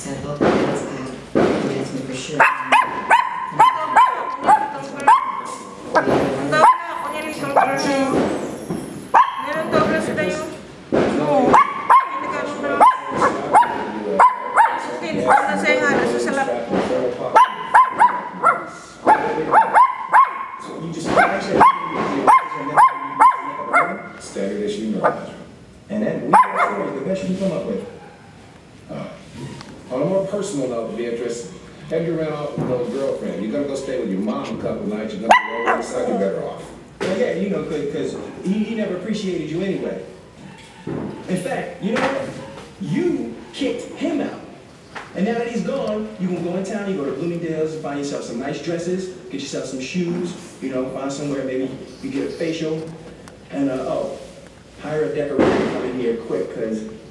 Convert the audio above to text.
said, hope he gets that. He asked me for sure. Standard as you know. And then we have the best you can come up with. On a more personal note, Beatrice, have you ran off with those girlfriend? You're gonna go stay with your mom a couple nights, you're gonna go outside, you're better off. Well, yeah, you know, because he never appreciated you anyway. In fact, you know what? You kicked him out. And now that he's gone, you can go in town, you go to Bloomingdale's, find yourself some nice dresses, get yourself some shoes, you know, find somewhere maybe you get a facial, and hire a decorator to come in here quick, because